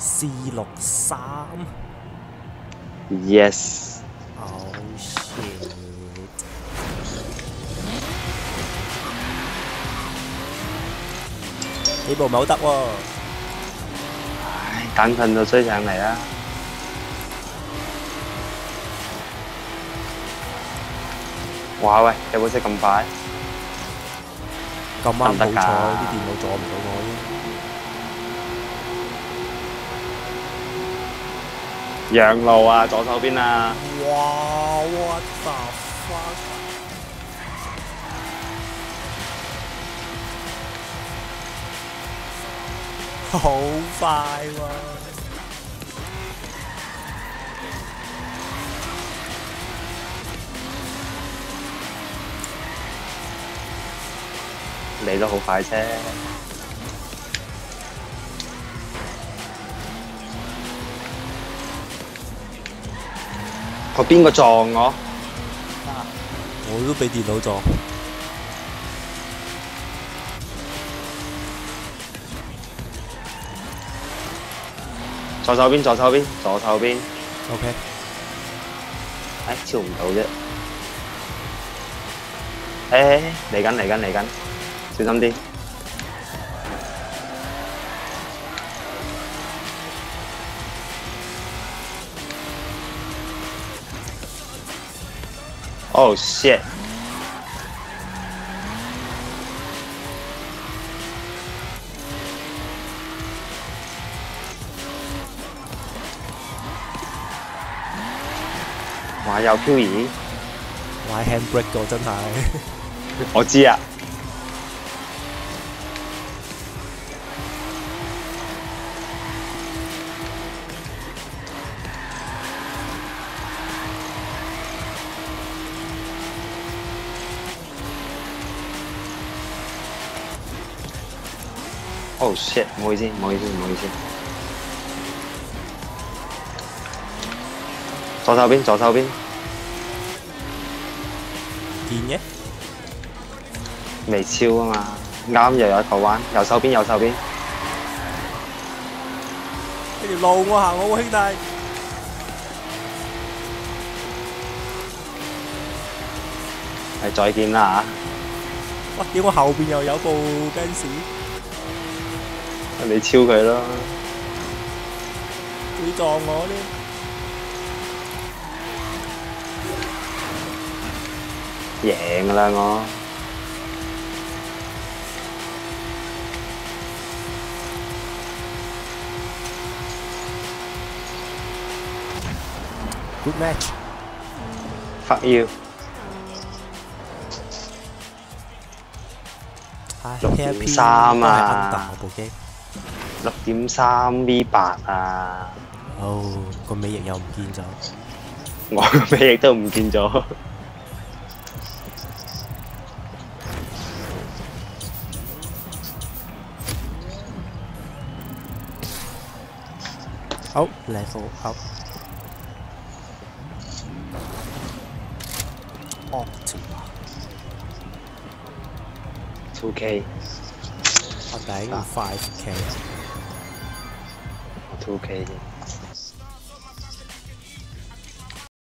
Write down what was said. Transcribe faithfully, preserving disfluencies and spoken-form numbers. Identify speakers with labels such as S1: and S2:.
S1: C 六三
S2: Yes。
S1: Oh shit！ 呢部唔係好得喎。
S2: 唉，等陣就追上嚟啦。哇喂，有冇識咁快？
S1: 咁啱好彩，啲電腦阻唔到我
S2: 啫。讓路啊，左手邊啊！
S1: 哇 ！What the fuck！ 好快喎！
S2: 你都好快啫。個邊個撞我？
S1: 我都俾電腦撞。
S2: 左手邊，左手邊，左手邊。
S1: OK。
S2: 唉，超唔到啫。誒，嚟緊嚟緊嚟緊，小心啲。Oh shit！ 哇！有漂移，
S1: 玩 handbrake 㗎真係。
S2: 我知啊。Oh shit！ 唔好意思，唔好意思，唔好意思。左手邊，左手邊。
S1: 見嘅？
S2: 未超啊嘛，啱又有一個彎，右手邊，右手邊。
S1: 呢條路我行好兄弟。
S2: 係再見啦
S1: 嚇！哇！屌我後邊又有部 Benz。
S2: 你超佢咯！
S1: 會撞我添。
S2: 贏㗎啦我。
S1: Good match.
S2: Fuck you. 六點三啊！
S1: 部機
S2: 六點三 V 八啊！
S1: 哦，個尾翼又唔見咗。
S2: 我個尾翼都唔見咗。
S1: 好 level up。Optima。
S2: two K。
S1: 我頂 five K。
S2: two K 啫。